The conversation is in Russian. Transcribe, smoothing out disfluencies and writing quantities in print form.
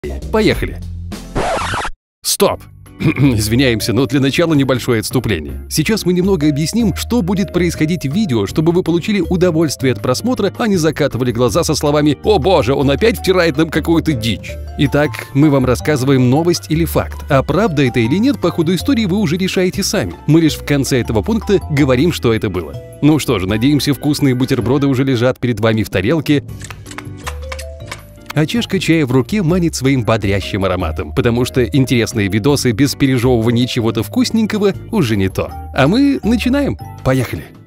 Поехали! Стоп! Извиняемся, но для начала небольшое отступление. Сейчас мы немного объясним, что будет происходить в видео, чтобы вы получили удовольствие от просмотра, а не закатывали глаза со словами «О боже, он опять втирает нам какую-то дичь». Итак, мы вам рассказываем новость или факт, а правда это или нет, по ходу истории вы уже решаете сами. Мы лишь в конце этого пункта говорим, что это было. Ну что же, надеемся, вкусные бутерброды уже лежат перед вами в тарелке, а чашка чая в руке манит своим бодрящим ароматом, потому что интересные видосы без пережевывания чего-то вкусненького уже не то. А мы начинаем. Поехали!